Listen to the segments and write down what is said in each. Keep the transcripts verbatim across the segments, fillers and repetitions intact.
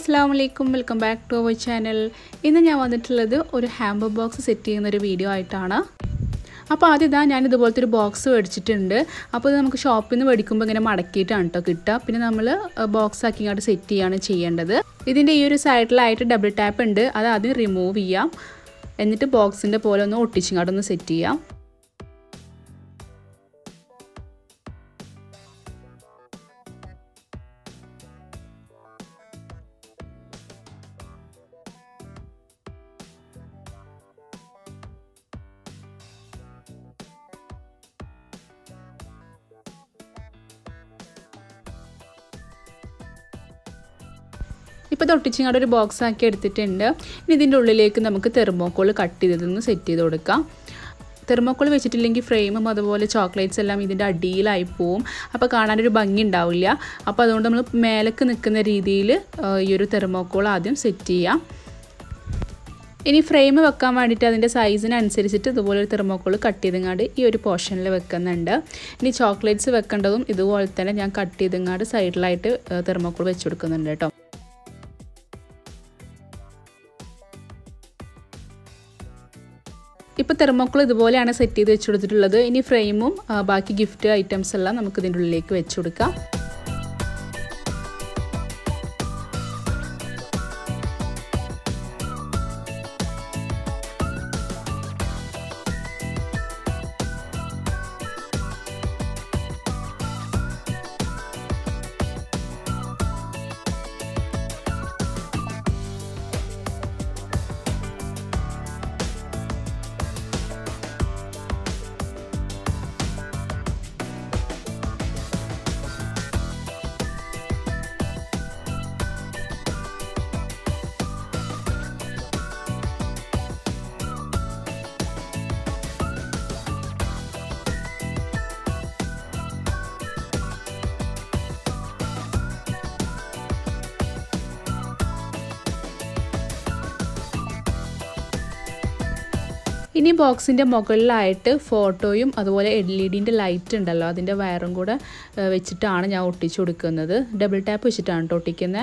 Assalamualaikum, welcome back to our channel. ഇന്ന് ഞാൻ വന്നിട്ടുള്ളത് ഒരു ഹാമ്പർ ബോക്സ് സെറ്റ് ചെയ്യുന്ന ഒരു വീഡിയോ ആയിട്ടാണ്. അപ്പോൾ ആദ്യം ഇതാ ഞാൻ ഇതുപോലത്തെ ഒരു ബോക്സ് മേടിച്ചിട്ടുണ്ട്. അപ്പോൾ ഇത് നമുക്ക് ഷോപ്പിൽ നിന്ന് മേടിക്കുമ്പോൾ ഇങ്ങനെ മടക്കിയിട്ടാണ് കേട്ടോ കിട്ടുക. പിന്നെ നമ്മൾ ബോക്സ് ആക്കി ഇങ്ങോട്ട് സെറ്റ് ചെയ്യാണ് ചെയ്യേണ്ടത്. ഇതിൻ്റെ ഈ ഒരു സൈഡിലായിട്ട് ഡബിൾ ടാപ്പ് ഉണ്ട്, അത് ആദ്യം റിമൂവ് ചെയ്യാം. എന്നിട്ട് ബോക്സിൻ്റെ പോലെ ഒന്ന് ഒട്ടിച്ചിങ്ങോട്ടൊന്ന് സെറ്റ് ചെയ്യാം. ഇപ്പോൾ തൊട്ടിച്ചിങ്ങോട്ട് ഒരു ബോക്സ് ആക്കി എടുത്തിട്ടുണ്ട്. ഇനി ഇതിൻ്റെ ഉള്ളിലേക്ക് നമുക്ക് തെർമോക്കോൾ കട്ട് ചെയ്തതൊന്ന് സെറ്റ് ചെയ്ത് കൊടുക്കാം. തെർമോക്കോൾ വെച്ചിട്ടില്ലെങ്കിൽ ഫ്രെയിമും അതുപോലെ ചോക്ലേറ്റ്സ് എല്ലാം ഇതിൻ്റെ അടിയിലായി പോവും. അപ്പോൾ കാണാനൊരു ഭംഗി ഉണ്ടാവില്ല. അപ്പോൾ അതുകൊണ്ട് നമ്മൾ മേലേക്ക് നിൽക്കുന്ന രീതിയിൽ ഈ ഒരു തെർമോക്കോൾ ആദ്യം സെറ്റ് ചെയ്യാം. ഇനി ഫ്രെയിം വെക്കാൻ വേണ്ടിയിട്ട് അതിൻ്റെ സൈസിനനുസരിച്ചിട്ട് ഇതുപോലെ ഒരു തെർമോക്കോൾ കട്ട് ചെയ്തങ്ങാണ്ട് ഈ ഒരു പോർഷനിൽ വെക്കുന്നുണ്ട്. ഇനി ചോക്ലേറ്റ്സ് വെക്കേണ്ടതും ഇതുപോലെ തന്നെ ഞാൻ കട്ട് ചെയ്തങ്ങാണ്ട് സൈഡിലായിട്ട് തെർമോക്കോൾ വെച്ച് കൊടുക്കുന്നുണ്ട് കേട്ടോ. ഇപ്പോൾ തെർമോക്കോൾ ഇതുപോലെയാണ് സെറ്റ് ചെയ്ത് വെച്ച് കൊടുത്തിട്ടുള്ളത്. ഇനി ഫ്രെയിമും ബാക്കി ഗിഫ്റ്റ് ഐറ്റംസ് എല്ലാം നമുക്ക് ഇതിൻ്റെ ഉള്ളിലേക്ക് വെച്ച് കൊടുക്കാം. ഇനി ബോക്സിൻ്റെ മുകളിലായിട്ട് ഫോട്ടോയും അതുപോലെ എൽ ഇ ഡിൻ്റെ ലൈറ്റ് ഉണ്ടല്ലോ, അതിൻ്റെ വയറും കൂടെ വെച്ചിട്ടാണ് ഞാൻ ഒട്ടിച്ചു കൊടുക്കുന്നത്. ഡബിൾ ടാപ്പ് വെച്ചിട്ടാണ് കേട്ടോ ഒട്ടിക്കുന്നത്.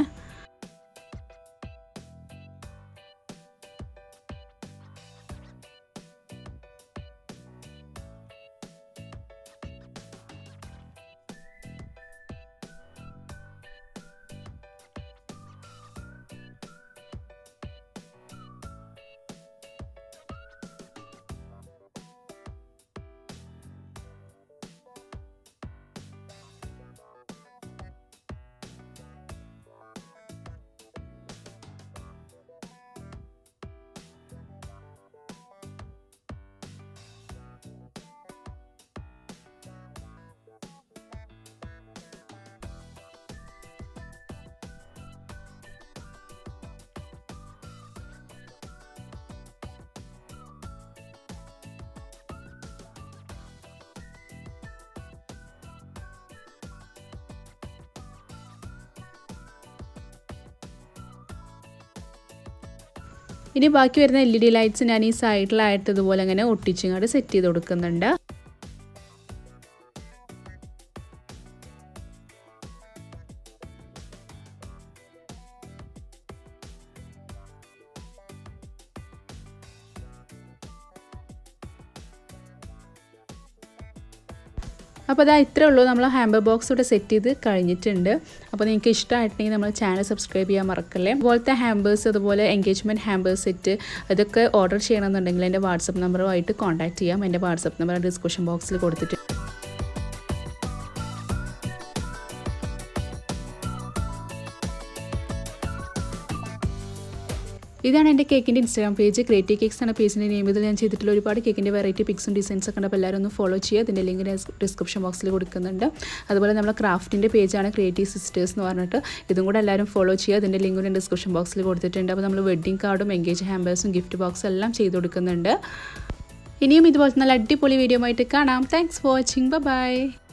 ഇനി ബാക്കി വരുന്ന എൽ ഇ ഡി ലൈറ്റ്സ് ഞാൻ ഈ സൈഡിലായിട്ട് ഇതുപോലെ അങ്ങനെ ഒട്ടിച്ചിങ്ങോട്ട് സെറ്റ് ചെയ്ത് കൊടുക്കുന്നുണ്ട്. അപ്പോൾ അതാ ഇത്രേ ഉള്ളൂ, നമ്മൾ ഹാമ്പർ ബോക്സ് ഇവിടെ സെറ്റ് ചെയ്ത് കഴിഞ്ഞിട്ടുണ്ട്. അപ്പോൾ നിങ്ങൾക്ക് ഇഷ്ടമായിട്ടുണ്ടെങ്കിൽ നമ്മൾ ചാനൽ സബ്സ്ക്രൈബ് ചെയ്യാൻ മറക്കല്ലേ. അതുപോലത്തെ ഹാമ്പേഴ്സ് അതുപോലെ എൻഗേജ്മെൻറ്റ് ഹാമ്പേഴ്സ് സെറ്റ് ഇതൊക്കെ ഓർഡർ ചെയ്യണമെന്നുണ്ടെങ്കിൽ എൻ്റെ വാട്സപ്പ് നമ്പറുമായിട്ട് കോൺടാക്റ്റ് ചെയ്യാം. എൻ്റെ വാട്സപ്പ് നമ്പർ ഡിസ്ക്രിപ്ഷൻ ബോക്സിൽ കൊടുത്തിട്ട് ഇതാണ് എൻ്റെ കേക്കിൻ്റെ ഇൻസ്റ്റാഗ്രാം പേജ്. ക്രിയേറ്റീവ് കേക്ക്സ് എന്ന പേജിൻ്റെ നെയിം. ഇതിൽ ഞാൻ ചെയ്തിട്ടുള്ള ഒരുപാട് കേക്കിൻ്റെ വെറൈറ്റി പിക്സും ഡിസൈൻസ് ഒക്കെ ഉണ്ട്. അപ്പോൾ എല്ലാവരും ഒന്ന് ഫോളോ ചെയ്യുക. അതിൻ്റെ ലിങ്ക് ഡിസ്ക്രിപ്ഷൻ ബോക്സിൽ കൊടുക്കുന്നുണ്ട്. അതുപോലെ നമ്മുടെ ക്രാഫ്റ്റിൻ്റെ പേജാണ് ക്രിയേറ്റീവ് സിസ്റ്റേഴ്സ് എന്ന് പറഞ്ഞിട്ട്, ഇതും കൂടെ എല്ലാവരും ഫോളോ ചെയ്യുക. അതിൻ്റെ ലിങ്ക് കൂടെ ഡിസ്ക്രിപ്ഷൻ ബോക്സിൽ കൊടുത്തിട്ടുണ്ട്. അപ്പോൾ നമ്മൾ വെഡ്ഡിംഗ് കാർഡും എൻഗേജ് ഹാമ്പേഴ്സും ഗിഫ്റ്റ് ബോക്സും എല്ലാം ചെയ്ത് കൊടുക്കുന്നുണ്ട്. ഇനിയും ഇതുപോലത്തെ നല്ല അടിപൊളി വീഡിയോ ആയിട്ട് കാണാം. Thanks for watching. Bye by.